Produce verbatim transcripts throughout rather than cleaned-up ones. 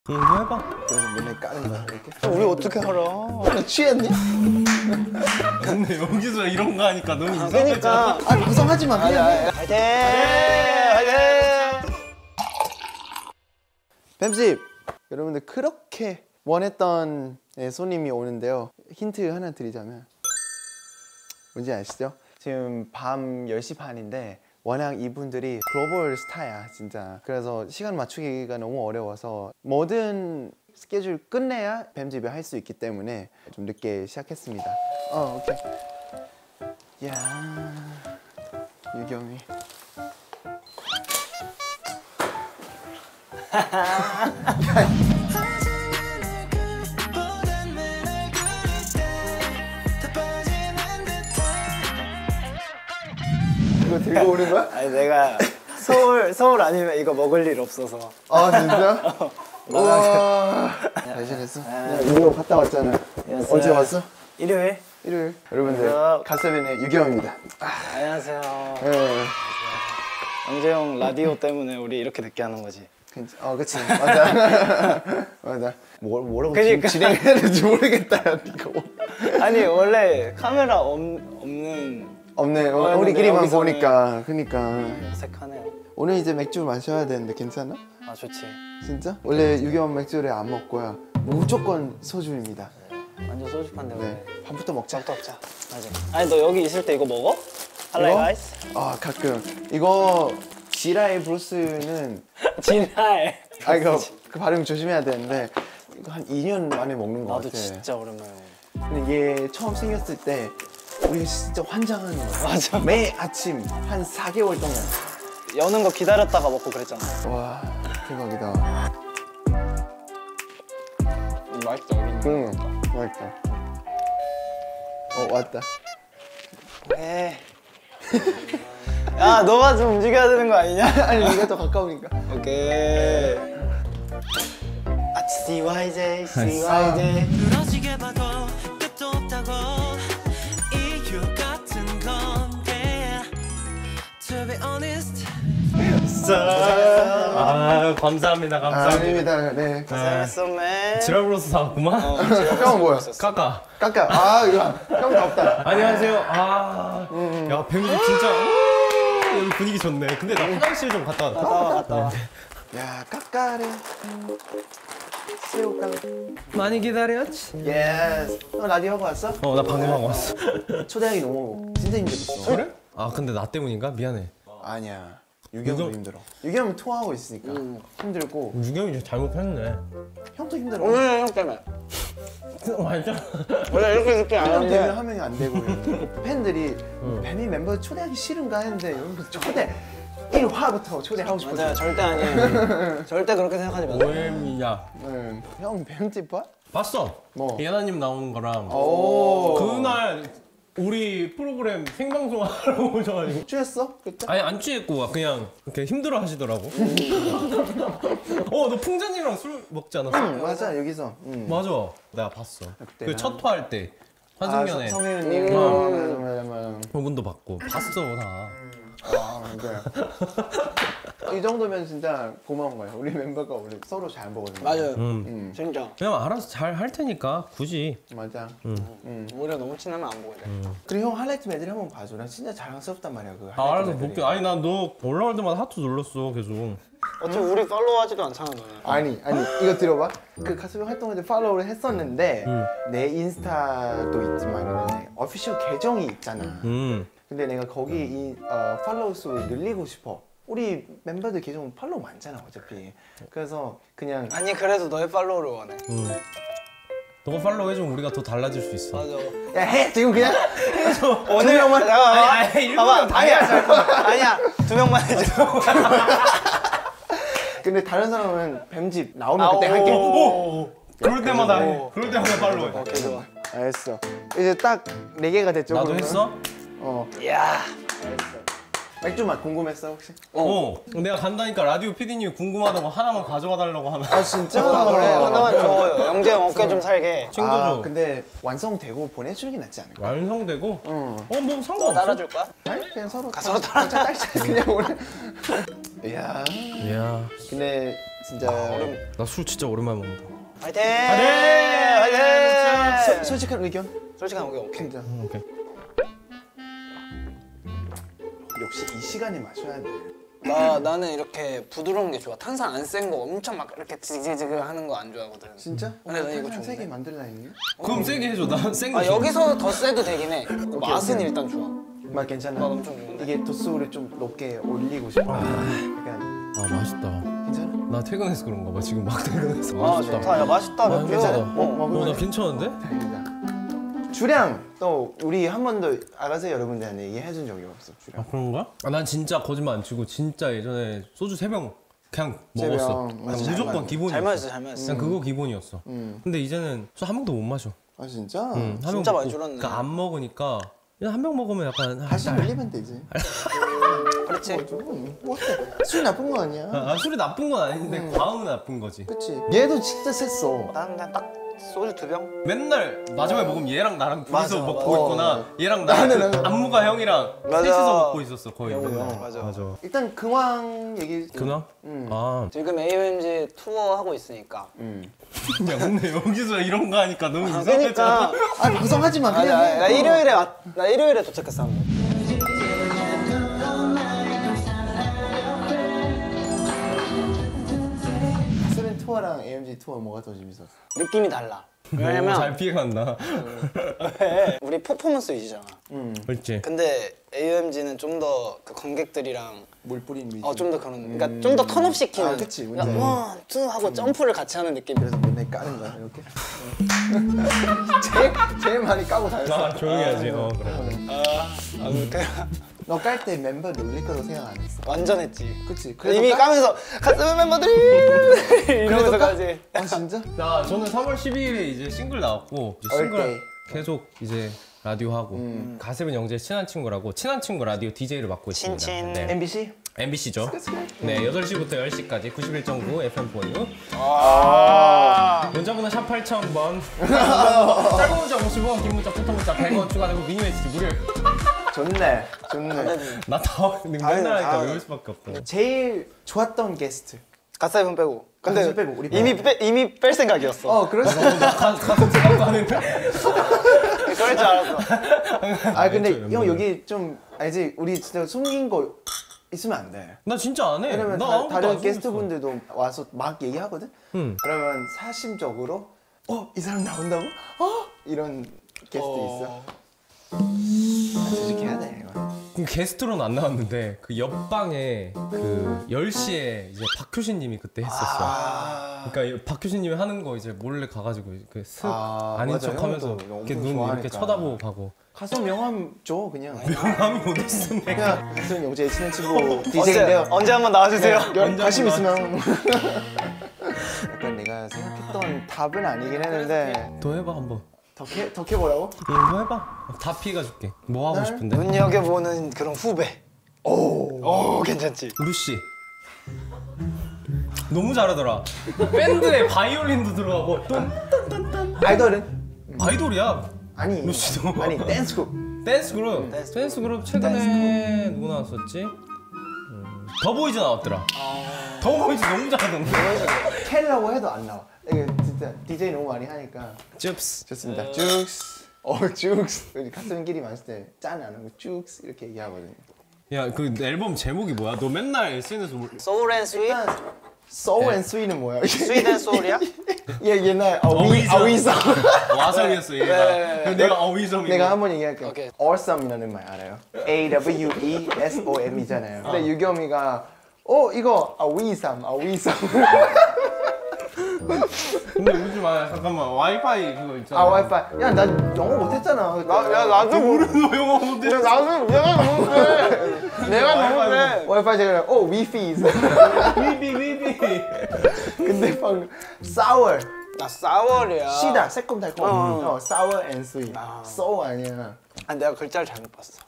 공부해봐. 그래서 맨날 까는 거야 이렇게. 우리 어떻게 알아? 너 취했니? 근데 여기서 이런 거 하니까 너무 아, 이상하잖아. 그러니까. 아 구성하지 마 그냥. 화이팅! 화이팅! 뱀집! 여러분들 그렇게 원했던 손님이 오는데요. 힌트 하나 드리자면 뭔지 아시죠? 지금 밤 열 시 반인데 워낙 이분들이 글로벌 스타야 진짜. 그래서 시간 맞추기가 너무 어려워서 모든 스케줄 끝내야 뱀집이 할 수 있기 때문에 좀 늦게 시작했습니다. 어 오케이. 야 유경이 이거 들고 오는 거야? 아니 내가 서울 서울 아니면 이거 먹을 일 없어서. 아 진짜? 우와 잘 지냈어? 이거 갔다 왔잖아. 안녕하세요. 언제 왔어? 일요일? 일요일. 여러분들 안녕하세요. 갓세븐의 유경입니다. 아, 안녕하세요. 네. 영재 형 라디오 때문에 우리 이렇게 늦게 하는 거지. 어 그치 맞아. 맞아. 뭐, 뭐라고 그러니까. 진행해야 될지 모르겠다 야 이거. 아니 원래 카메라 없, 없는 없네. 어, 어, 우리끼리만 여기서는- 보니까. 그니까 어색하네요. 오늘 이제 맥주 마셔야 되는데 괜찮아? 아 좋지. 진짜? 원래 유경 맥주를 안 먹고요. 무조건 소주입니다. 완전 소주판데 네. 원래. 밥부터 먹자. 밥도 없자. 맞아. 아니 너 여기 있을 때 이거 먹어? 할라이 이거? 가이스? 아 가끔 이거 지라의 브루스는 진할. 아 이거 그 발음 조심해야 되는데 이거 한 이 년 만에 먹는 거 나도 같아. 진짜 오랜만에. 근데 얘 처음 생겼을 때 우리가 진짜 환장하는 거야. 맞아. 매일 아침 한 사 개월 동안. 여는 거 기다렸다가 먹고 그랬잖아. 와 대박이다. 음, 맛있다 여기. 응 맛있다. 어 왔다. 에. 야 너가 좀 움직여야 되는 거 아니냐? 아니 네가 더 가까우니까. 오케이. 아 씨와이제이 씨와이제이. 부러지게 봐도 끝도 없다고 이유 같은 건데 To be honest 아 감사합니다 감사합니다. 아닙니다. 네. 잘했어 맨. 지라브로스 사왔구만. 어, 형은 뭐야? 까까. 깎아. 아 이거 형 다 없다. 안녕하세요. 아, 야 뱀집 진짜 오, 여기 분위기 좋네. 근데 나 화장실 좀 갔다 왔다. 갔다 와 갔다 와. 야 깎아래. 새우깡. 많이 기다렸지? 예스. 형 라디오 하고 왔어? 어, 나 방금 하고 왔어. 초대하기 너무 진짜 힘들었어. 그래? 아, 근데 나 때문인가? 미안해. 아니야. 유경도 유경- 힘들어. 유경은 토하고 있으니까 힘들고 유경이 이제 잘못했네. 형도 힘들어. 오늘 형 때문에. 맞아. 원래 이렇게 늦게 안 형 때문에 하는데. 한 명이 안 되고 팬들이 뱀이 멤버 초대하기 싫은가 했는데 여러분 초대 일 화부터 초대하고 맞아요 싶었어요. 절대 아니에요. 절대 그렇게 생각하지 마세요. 오엠이야. 네. 형 뱀집 봐? 봤어. 뭐? 예나님 나오는 거랑. 오. 그날 우리 프로그램 생방송 하러 오셔가지고. 취했어? 그때? 아니 안 취했고 그냥 이렇게 힘들어 하시더라고. 어, 너 풍자님이랑 술 먹지 않았어? 응 맞아 여기서. 응. 맞아. 내가 봤어. 그때 그 나- 첫 화 할 때. 아, 환승연애. 성- 성혜은님. 음. 어, 맞아 맞아 맞아. 그분도 봤고. 봤어 다. 아, 그래. 이 정도면 진짜 고마운 거야. 우리 멤버가 우리 서로 잘 보거든. 맞아요. 음. 응. 진짜. 그냥 알아서 잘 할 테니까 굳이. 맞아. 음. 오히려 너무 친하면 안 보게 돼. 그리고 형 하이라이트 매들 한번 봐줘. 나 진짜 자랑스럽단 말이야 그 하이라이트 아, 알아서 매들이. 볼게. 아니 난 너 올라올 때마다 하트 눌렀어 계속. 어차피 우리 팔로우하지도 않잖아 너네. 아니 아니 이거 들어봐. 그 가수형 활동할 때 팔로우를 했었는데 내 인스타도 있지만 내 어피셜 계정이 있잖아. 음. 근데 내가 거기 이 어, 팔로우 수를 늘리고 싶어. 우리 멤버들 계정 팔로우 많잖아 어차피. 그래서 그냥 아니 그래도 너의 팔로우를 원해. 음. 너가 팔로우 해주면 우리가 더 달라질 수 있어. 맞아. 야 해 지금 그냥 오늘 형만 아니, 아니, 일부러 봐봐. 다 아니야. 해야지. 아니야. 두 명만 해줘. 근데 다른 사람은 뱀집 나오면 아, 그때 오. 할게. 오. 그럴 때마다 해. 오. 그럴 때마다 팔로우 해. 오케이 좋아. 알겠어. 이제 딱 네 개가 됐죠. 나도 그러면? 했어? 어. 야. 맥주 맛 궁금했어 혹시? 어. 내가 간다니까 라디오 피디님이 궁금하다고 하나만 가져와 달라고 하나. 아 진짜? 그래 하나만 줘. 영재 형 어깨 좀 살게. 친구죠. 아 근데 완성되고 보내주는 게 낫지 않을까? 완성되고? 응. 어, 뭐 상관없어. 따라줄 거야? 아니 그냥 서로 서로 따라. 딸짝 그냥 오늘. 이야. 이야. 근데 진짜 나 술 진짜 오랜만에 먹는다. 화이팅! 화이팅! 소, 솔직한 의견? 솔직한 의견 오케이. 진짜 음, 오케이. 역시 이 시간에 마셔야 돼. 나 나는 이렇게 부드러운 게 좋아. 탄산 안 센 거 엄청 막 이렇게 지지지그 하는 거 안 좋아하거든. 진짜? 근데 나 이거 탄산 세개 좋은데. 만들라 했네? 그럼 세게 해줘. 난센 거. 아 여기서 더 세도 되긴 해. 맛은 오케이. 일단 좋아. 맛 괜찮아? 맛 엄청 좋은데. 이게 도수를 좀 높게 올리고 싶어. 약간 아 맛있다. 괜찮아? 나 퇴근해서 그런가 봐. 지금 막 퇴근해서. 아 맛있다. 좋다. 야 맛있다. 아, 맥주. 괜찮아? 어. 뭐, 어, 나 먹을래? 괜찮은데? 다행이다. 주량 또 우리 한 번도 알아서 여러분들한테 얘기해준 적이 없어. 주량. 아 그런가? 아, 난 진짜 거짓말 안 치고 진짜 예전에 소주 세 병 그냥 먹었어. 병. 그냥 맞아, 잘 무조건 맞아. 기본이었어. 잘 마셨어, 잘 마셨어. 그냥 그거 기본이었어. 음. 근데 이제는 술 한 병도 못 마셔. 아 진짜? 응, 한 진짜 병 많이 먹고, 줄었네. 그러니까 안 먹으니까 그냥 한 병 먹으면 약간 아, 다시 날- 올리면 되지. 그렇지. 뭐 어때? 술 나쁜 거 아니야? 아, 아, 술이 나쁜 건 아닌데 과음은 나쁜 거지. 그치? 얘도 진짜 셌어. 난 그냥 딱 소주 두 병. 맨날 마지막에 먹으면 얘랑 나랑 둘이서 맞아, 먹고 맞아. 있거나 얘랑 나랑 나는, 그 나는. 안무가 형이랑 맞아. 셋이서 먹고 있었어 거의. 형이랑. 맨날. 맞아. 맞아. 일단 근황 얘기. 그나? 음. 아, 지금 에이엠지 투어 하고 있으니까. 음. 야 근데 여기서 이런 거 하니까 너무 그러니까 이상하잖아. 아 구성하지 마. 아, 그냥 나, 해. 나 일요일에 왔- 나 일요일에 도착했어. 한 번. 스린 투어랑 에이엠지 투어 뭐가 더 재밌었어? 느낌이 달라. 오, 왜냐면 잘 피해간다. 우리 퍼포먼스 위주잖아. 음. 그렇지. 근데 에이엠지는 좀 더 그 관객들이랑 물 뿌린 위주. 어 좀 더 그런 그러니까 좀 더 턴업 시키는. 아, 그치, 그러니까 뭔지 원, 투 하고 점프를 같이 하는 느낌. 그래서 맨날 까는 거야 이렇게. 제일 제일 많이 까고 다녔어. 나 조용히 하지. 어 그래. 아, 아무튼 너 깔 때 멤버 놀릴 거로 생각 안 했어. 완전 했지. 그치? 이미 까- 까면서 가슴 멤버들이 이러면서 까- 가지. 아 진짜? 나 저는 삼월 십이일에 이제 싱글 나왔고 이제 싱글 얼데이. 계속 이제 라디오 하고 가세븐 영재의 친한 친구라고 친한 친구 라디오 디제이를 맡고 있습니다. 친친. 네. 엠비씨? 엠비씨죠. 네, 여덟 시부터 열 시까지 구십일 점 구 에프엠 포유. 아. 문자번호 샵 팔천 번. 짧은 문자 오십 원, 긴 문자, 포토 문자 백 원 추가되고 미니 메시지 무료. 좋네. 좋네. 나다 맨날 하니까 다 외울 수밖에 없다. 제일 좋았던 게스트. 가사이븐 빼고. 근데 가사이븐 빼고, 우리 이미 빼고. 빼, 이미 뺄 생각이었어. 어 그랬어. 가끔 생각도 하는데. 그럴 줄 알았어. 아 근데 알죠, 형 멤버들. 여기 좀 알지? 우리 진짜 숨긴 거 있으면 안 돼. 나 진짜 안 해. 왜냐면 나 다, 아무것도 안 다른 숨겼어. 게스트분들도 와서 막 얘기하거든. 응. 그러면 사심적으로 어 이 사람 나온다고? 어 이런 게스트 있어. 아, 솔직해야 돼 이거. 그 게스트로는 안 나왔는데 그 옆방에 그 열 시에 이제 박효신님이 그때 했었어. 그러니까 박효신님이 하는 거 이제 몰래 가가지고 그 슥 아, 아닌 맞아. 척하면서 형도 이렇게 엄청 눈 이렇게 좋아하니까. 쳐다보고 가고. 가서 명함 줘 그냥. 명함이 어디 있어 내가. 그냥 가서 영재 친한 친구 언제 디제이인데요. 언제 한번 나와주세요. 열- 관심 언제 있으면. 약간 내가 생각했던 답은 아니긴 했는데 더 해봐 한번. 더 캐, 더 캐보라고? 응, 더 해봐. 다 피해가 줄게. 뭐 하고 날? 싶은데? 눈여겨보는 그런 후배. 오, 오 괜찮지. 루시. 너무 잘하더라. 밴드에 바이올린도 들어가고 또 아이돌은? 아이돌이야. 아니 루시도. 아니 댄스곡. 댄스 그룹. 댄스 그룹 최근에 누구 나왔었지? 음, 더보이즈 나왔더라. 더보이즈 너무 잘하던데. 캘라고 해도 안 나와. 이게 진짜 디제이 너무 많이 하니까 줍스. 좋습니다. 쭉스. 어 쭉스. 우리 가슴끼리 마실 때 짠 안 하고 쭉스 이렇게 얘기하거든요. 야, 그 앨범 제목이 뭐야? 너 맨날 에스엔에스 올... 소울 앤 스윗? 일단 소울 앤 스윗은 뭐야? 스윗 앤 소울이야? 얘 옛날 어위 어위섬. 어위섬. 와성이었어 얘가. 네. 그럼 내가 어위섬이고. 내가 한번 얘기할게. 오케이. Awesome이라는 말 알아요? A W E S O M이잖아요. 근데 유겸이가 어 이거 어위섬 어위섬. 근데 울지 마. 잠깐만. 와이파이 그거 있잖아. 아 와이파이. 야 나 영어 못했잖아. 나, 야 나도 모르. 너 영어 못해. 나도 내가 너무 세. 내가 너무 세. 와이파이 제가 어 위피. 위비 위비. 근데 방금 sour. 나 사월이야. 시다 새콤달콤. 어. 어 sour and sweet. 아. so 아니야. 아 내가 글자를 잘못 봤어.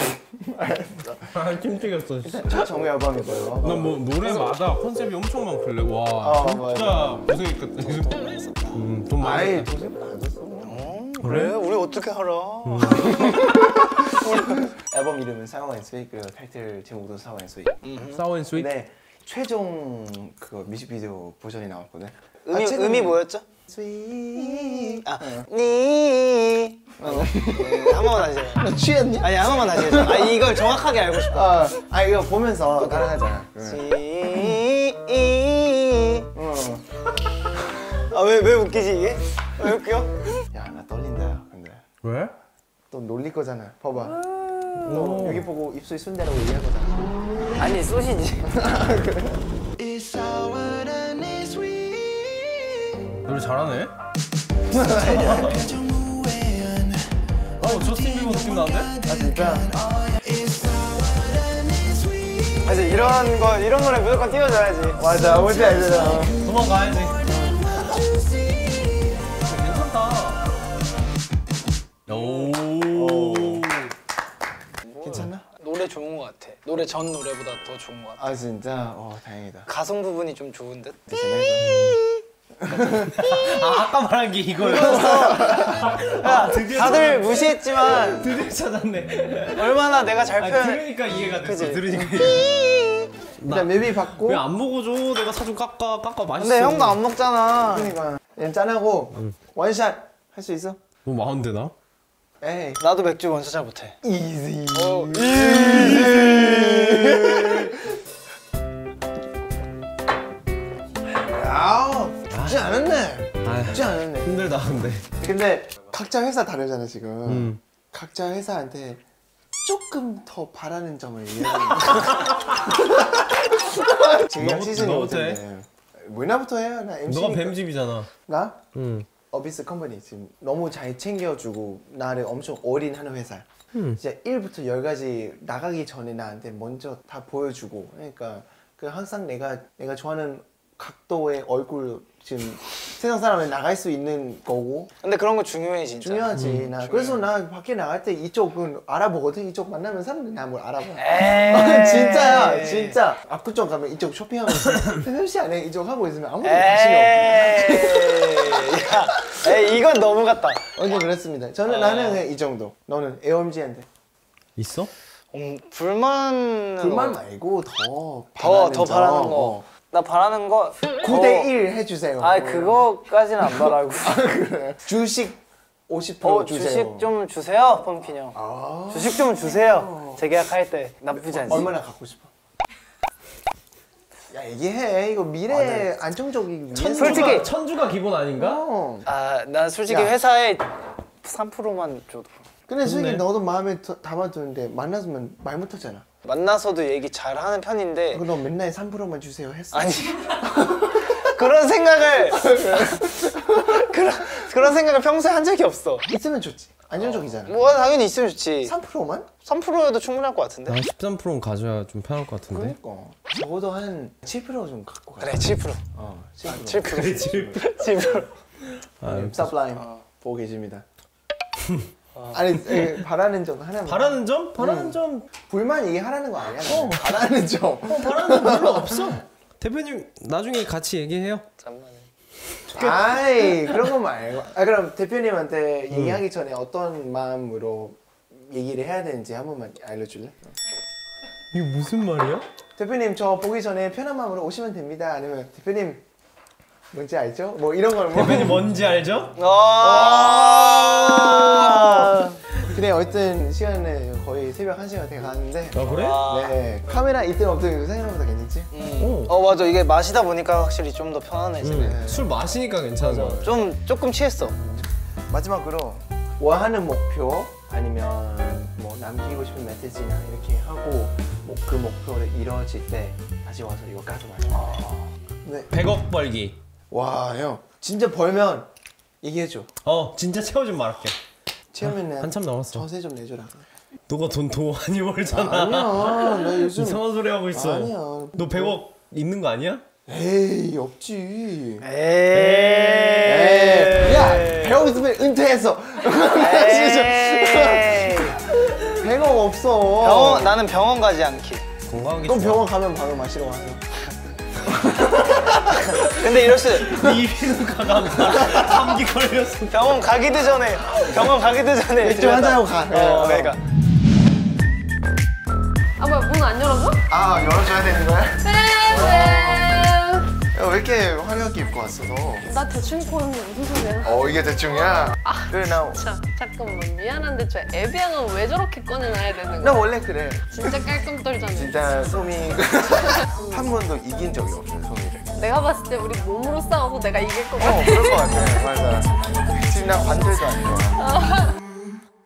아, 찜찍였어. 첫 정우 앨범이고요. 난 뭐 노래마다 컨셉이 엄청 많길래 와 어, 진짜 고생했겠다. 음, 돈 많이 아이 썼다. 도저히 안 됐어. 그래? 우리 어떻게 알아? 앨범 이름은 sour and sweet 그리고 타이틀 제목도 sour and sweet. 사원 스윗. 근데 최종 그거 뮤직비디오 버전이 나왔거든. 음이, 아, 최근에- 음이 뭐였죠? 스윗. 아, 니. 어. 네, 한 번만 다시 해요. 너 취했니? 아니, 한 번만 다시 해줘. 아, 이걸 정확하게 알고 싶어. 아, 아 이거 보면서 따라하잖아. 시. 어. 아, 왜, 왜 웃기지, 이게? 왜 웃겨? 야, 나 떨린다. 근데 왜? 또 놀릴 거잖아. 봐봐. 너 여기 보고 입술 순대라고 얘기할 거잖아. 아니, 소시지. 노래 잘하네. 어, 저스틴 비버 느낌 나는데? 아 진짜? 맞아, 이런 거, 이런 노래 무조건 띄워줘야지. 맞아, 뭔지 알잖아. 도망가야지. 괜찮다. 오. 괜찮나? 노래 좋은 것 같아. 노래 전 노래보다 더 좋은 것 같아. 아 진짜? 어 다행이다. 가성 부분이 좀 좋은 듯? 아, 아까 말한 게 이거였어. 아, 드디어 다들 무시했지만 드디어 찾았네. 얼마나 내가 잘 아, 표현해. 들으니까 이해가 됐어. 그치? 들으니까. 일단 뮤비 받고. 왜 안 먹어줘? 내가 사준 깎아 깎아 맛있어. 근데 형도 안 먹잖아. 그러니까 그냥 짠하고 원샷 할 수 있어? 너무 많은데 나? 에이. 나도 맥주 원샷 잘 못해. 이지. 어, 아우 쉽지 않았네. 아, 쉽지 않았네. 힘들다 근데. 근데 각자 회사 다르잖아 지금. 음. 각자 회사한테 조금 더 바라는 점을 이야기해. 제가 너부터- 시즌이 너부터 해. 어텐데. 뭐나부터 해요? 나 엠씨. 너가 뱀집이잖아. 나? 응. 어비스 컴퍼니 지금 너무 잘 챙겨주고 나를 엄청 올인하는 회사. 음. 진짜 일부터 열까지 나가기 전에 나한테 먼저 다 보여주고. 그러니까 그 항상 내가 내가 좋아하는 각도의 얼굴 지금 세상 사람에 나갈 수 있는 거고. 근데 그런 거 중요해 진짜. 중요하지. 나 그래서 나 밖에 나갈 때 이쪽은 알아보거든. 이쪽 만나면 사람들이 나 뭘 알아봐. 에이. 진짜야, 진짜. 압구정 가면 이쪽 쇼핑하면서 햄씨 안에 이쪽 하고 있으면 아무도 관심이 없고. 에이. 야, 에이 이건 너무 같다. 언제 그랬습니다. 저는 나는 그냥 이 정도. 너는 에어엠지한테 있어? 음, 불만 불만 말고 더 더 바라는 더 점. 바라는 거. 어. 나 바라는 거 구 대 일 해주세요. 아 그거까지는 안 바라고. 그래. 주식 오십 퍼센트 어 주세요. 주식 좀 주세요, 펌킨 형. 아. 주식 좀 주세요. 재계약할 때 나쁘지 않지. 얼마나 갖고 싶어? 야 얘기해. 이거 미래 안정적이기 위해서. 천주가, 솔직히- 천주가 기본 아닌가? 어. 아, 난 솔직히 야. 회사에 삼 퍼센트만 줘도. 근데 솔직히 좋네. 너도 마음에 더- 담아두는데 만나서면 말 못하잖아. 만나서도 얘기 잘 하는 편인데. 너 맨날 삼 퍼센트만 주세요 했어. 아니. 그런 생각을 그런 그런 생각을 평소에 한 적이 없어. 있으면 좋지. 안정적이잖아. 뭐 당연히 있으면 좋지. 삼 퍼센트만? 삼 퍼센트여도 충분할 것 같은데. 나 십삼 퍼센트는 가져야 좀 편할 것 같은데. 그러니까 적어도 한 칠 퍼센트 좀 갖고 가. 그래 칠 퍼센트. 어, 칠 퍼센트. 칠 퍼센트. 칠 퍼센트. 아, 쌉라임 보고 계십니다. 아니 에, 바라는 점 하나만. 바라는 점? 바라는 점. 불만 얘기하라는 거 아니야? 어. 바라는 점. 바라는 점 별로 없어. 대표님 나중에 같이 얘기해요. 잠깐만. 아이 그런 거 말고. 아 그럼 대표님한테 얘기하기 전에 어떤 마음으로 얘기를 해야 되는지 한 번만 알려줄래? 이게 무슨 말이야? 대표님 저 보기 전에 편한 마음으로 오시면 됩니다. 아니면 대표님 뭔지 알죠? 뭐 이런 걸 뭐. 대표님 뭔지 알죠? 아. 그래 어쨌든 시간은 거의 새벽 한 시간 돼 가는데. 아 그래? 네 카메라 있든 없든 생각보다 괜찮지? 오. 어 맞아 이게 마시다 보니까 확실히 좀 더 편안해지네. 음, 술 마시니까 괜찮은 거 같아. 좀 조금 취했어. 마지막으로 원하는 목표 아니면 뭐 남기고 싶은 메시지나 이렇게 하고 뭐 그 목표를 이루어질 때 다시 와서 이거 까서 말해. 네. 백억 벌기. 와 형 진짜 벌면 얘기해줘. 어 진짜 채워좀 말할게. 채우면 한참 남았어. 저세 좀 내줘라. 너가 돈 더 많이 벌잖아. 아니야 나 요즘 이상한 소리 하고 있어. 아니야. 너 백억 있는 거 아니야? 에이 없지. 에이. 에이 야 백억 있으면 은퇴했어. 에이. 백억 없어. 병원 나는 병원 가지 않기. 건강하게. 너 병원 가면 바로 마시러 와요. 근데 이럴 수 이비인후 가감 감기 걸렸어. 병원 가기도 전에 병원 가기도 전에 맥주 한잔 하고 가. 어, 그러니까. 아 뭐야 문 안 열어줘? 아 열어줘야 되는 거야? 쌤! 야, 왜 이렇게 화려하게 입고 왔어 너? 나 대충 입고 왔는데 무슨 소리야? 어 이게 대충이야? 그래 나, 자, 잠깐만 미안한데 저 에비앙은 왜 저렇게 꺼내놔야 되는 나 거야? 원래 그래. 진짜 깔끔 떨잖아. 진짜 소미 한 번도 이긴 적이 없어요 소미를. 내가 봤을 때 우리 몸으로 싸워서 내가 이길 것 같아. 어 그럴 것 같아. 맞아. 지금 나 관절도 안 좋아.